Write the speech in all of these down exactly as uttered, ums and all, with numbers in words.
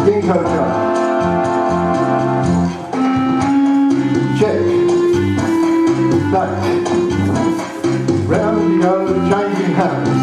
Ginkgo jump. Check. Back. Round you go, changing hands.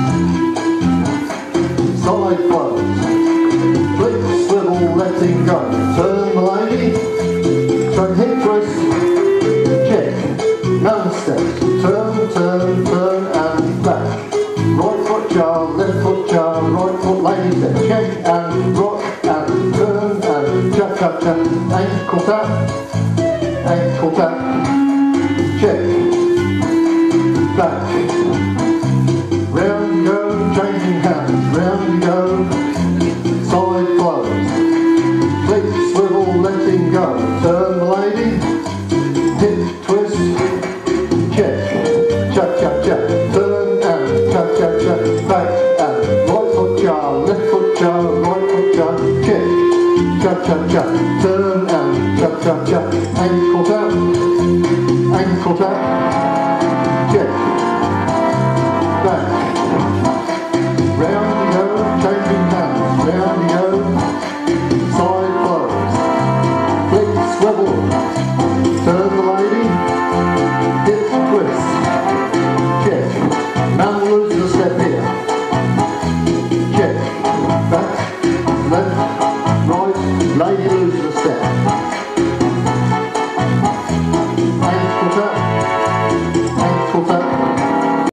Side flows. Flip, swivel, letting go. Turn the lady. Turn hip twist. Check. None steps. Turn, turn, turn and back. Right foot jar, left foot jar, right foot lady step. Check and rock and turn and cha cha cha. Ankle tap. Ankle tap. Check. Back. Round you go, changing hands. Round you go. Side flows. Flick, swivel, letting go. Turn the lady. Hip twist. Check. Cha cha cha. Turn and cha cha cha. Back and right foot jar, left foot jar, right foot jar. Check. Cha cha cha. Turn and cha cha cha. Ankle tap. Ankle tap. Check. Back.